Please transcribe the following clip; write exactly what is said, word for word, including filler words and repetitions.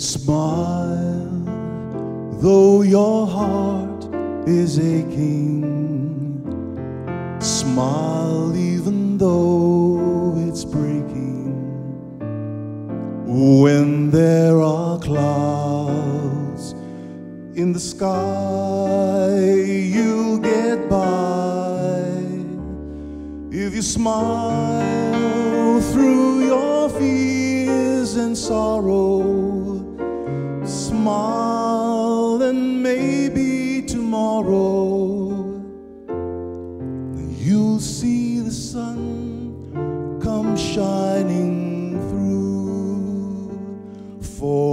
Smile, though your heart is aching. Smile, even though it's breaking. When there are clouds in the sky, you'll get by. If you smile through your fears and sorrow, smile and maybe tomorrow you'll see the sun come shining through. For